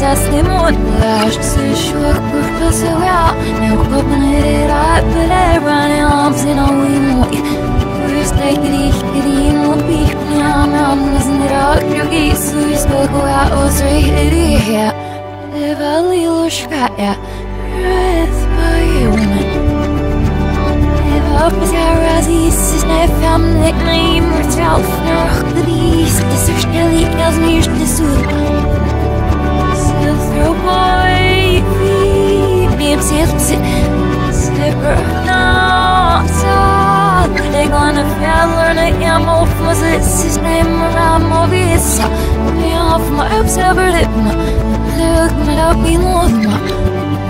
testimon Last se shook purpose out Now open it up but I run arms in a wing First I get in the beef Now I'm listening to Dr. Gates So we spoke out was right here The valley lush got ya Breath by a woman Up as Arazis is my family name Myself nach the beast This is Kelly tells me you're the suit Throw boy Name self it Slipper not so They gonna fail learn I am off was it's his name around my visa Me off my observer lip Look me up be more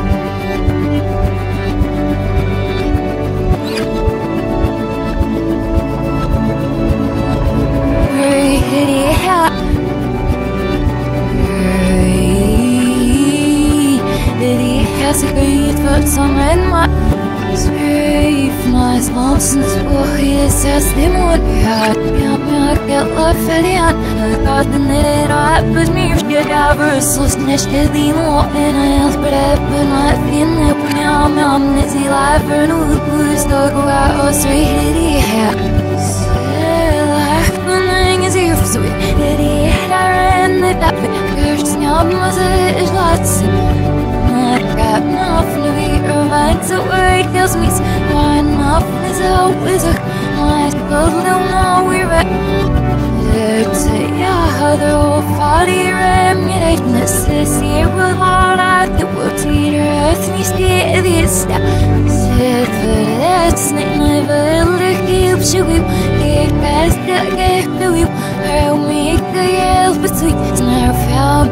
Segreet wordt samen maar Schreef naast Lonsens voor je zesde moet Ja, maar ik heb wat verdiend Ik had de net uit met meer Gedaverd zoals niet die nog En heel breppen uit vinden Ja, maar net die lijver nu de boers Toch waar als die Zeg van dingen zeer verzoeid Die daar en de dappen Eerst snap maar ze is laatste Got nothing to be right so it tells me why nothing is a wizard I suppose don't know we're at It's a other old body remuneration This year will all out the woods Eater earth me stay this step Said for that's never look you should we get past the gate to you I'll make the yell but sweet it's never found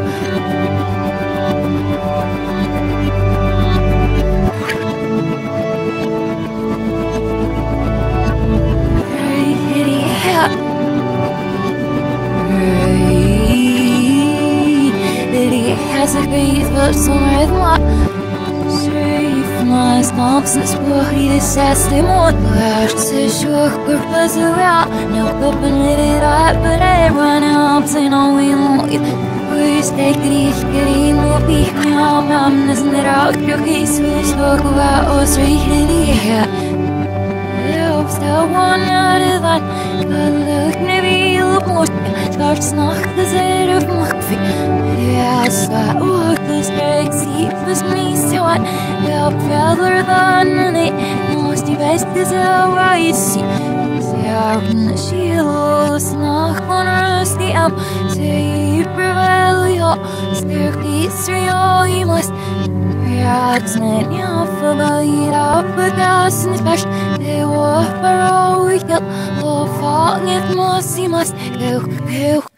Segreet wordt sommer maar Schreef naast Lonsens voor je zesde moet Last se shook purpose out Now open it up but I run arms in a wing First I get in the beef Now I'm listening to Dr. Gates We spoke about us right here Still one out of that Look maybe look more Starts nacht de zeer of machtvi Ja, zwaar ook de zie was me zo aan Wel verder dan nee Moest die beste zo waar je ziet Zij van de schielos nacht van rust die am Zij hyperwel ja Sterk die serial je moest Ja, het is net ja voorbij hier op het gas in de special Det var bara och jag och fan ett måste